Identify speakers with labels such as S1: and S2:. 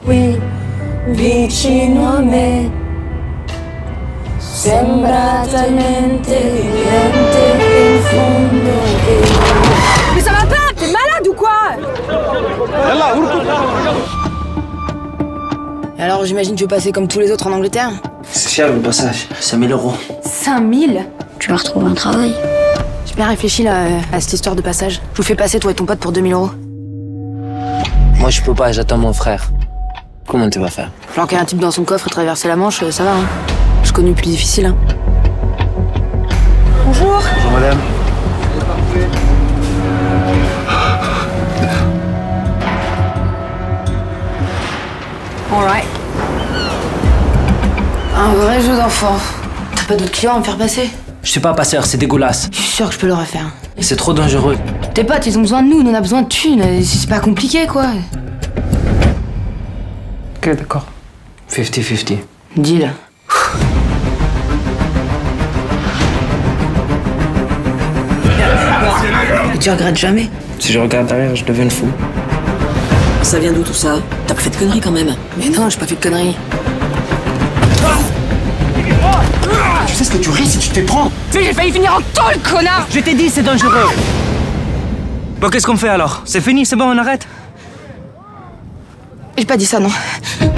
S1: qui vicino a me sembra talmente evidente in fondo che...
S2: Mais ça va pas? T'es malade ou quoi?
S3: Et alors j'imagine que tu veux passer comme tous les autres en Angleterre?
S4: C'est cher le passage, 5000 €.
S2: 5000?
S1: Tu vas retrouver un travail.
S3: J'ai bien réfléchi là à cette histoire de passage. Je vous fais passer toi et ton pote pour 2000 €.
S4: Moi je peux pas, j'attends mon frère. Comment tu vas faire?
S3: Planquer un type dans son coffre et traverser la Manche, ça va hein. Je connais plus difficile hein.
S2: Bonjour.
S4: Bonjour madame.
S3: Alright. Un vrai jeu d'enfant. T'as pas d'autres clients à me faire passer?
S4: Je suis pas passeur, c'est dégueulasse.
S3: Je suis sûr que je peux le refaire.
S4: C'est trop dangereux.
S3: Tes potes, ils ont besoin de nous, on a besoin de thunes. C'est pas compliqué quoi.
S4: Ok, d'accord. 50-50.
S3: Deal. Et tu regrettes jamais?
S4: Si je regarde derrière, je deviens fou.
S3: Ça vient d'où tout ça? T'as pas fait de conneries quand même? Mais non, j'ai pas fait de conneries.
S5: Tu sais ce que tu risques si tu te fais prendre?
S2: Mais j'ai failli finir en tôle, connard!
S4: Je t'ai dit, c'est dangereux. Bon, qu'est-ce qu'on fait alors? C'est fini, c'est bon, on arrête?
S3: J'ai pas dit ça, non.